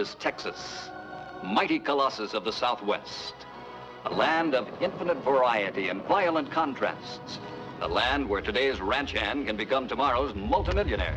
is Texas, mighty colossus of the Southwest. A land of infinite variety and violent contrasts. A land where today's ranch hand can become tomorrow's multimillionaire.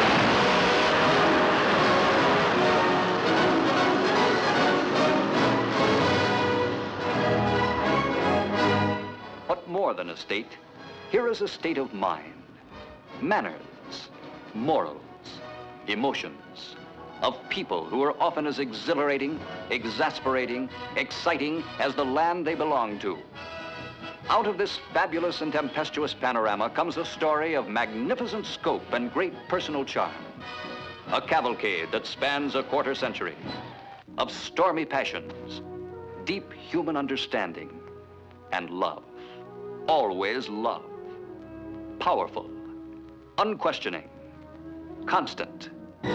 But more than a state, here is a state of mind, manners, morals, emotions, of people who are often as exhilarating, exasperating, exciting as the land they belong to. Out of this fabulous and tempestuous panorama comes a story of magnificent scope and great personal charm. A cavalcade that spans a quarter century, of stormy passions, deep human understanding, and love. Always love. Powerful, unquestioning, constant.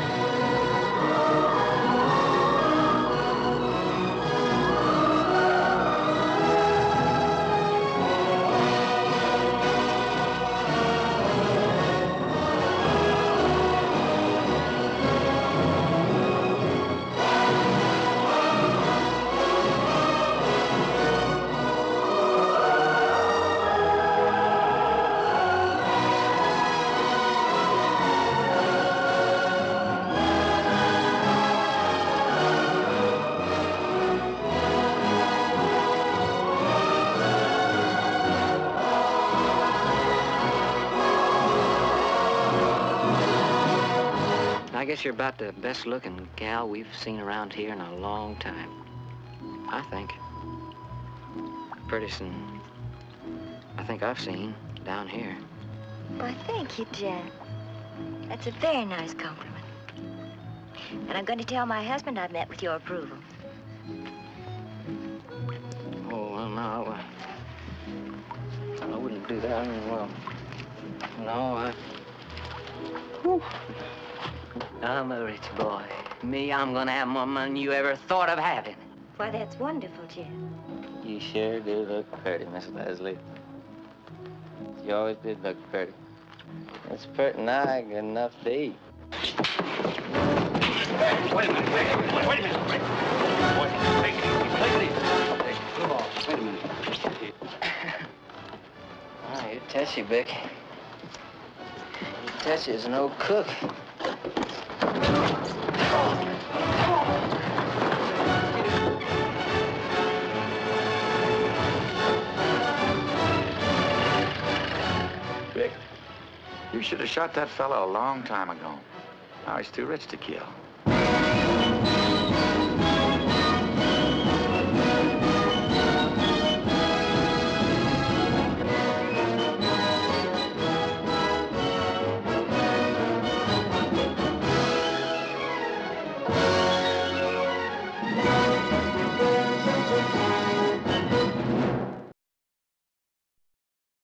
I guess you're about the best-looking gal we've seen around here in a long time. I think. Prettiest I think I've seen down here. Why, thank you, Jen. That's a very nice compliment. And I'm going to tell my husband I've met with your approval. Oh, well, no, I wouldn't do that. I mean, well, no, Whew. I'm a rich boy. Me, I'm gonna have more money than you ever thought of having. Why, that's wonderful, Jen. You sure do look pretty, Miss Leslie. You always did look pretty. It's pretty nigh good enough to eat. Wait a minute. Take it easy. Come on. Wait a minute. Oh, you Tessie, Vic. Tessie is an old cook. Vic, you should have shot that fellow a long time ago. Now he's too rich to kill.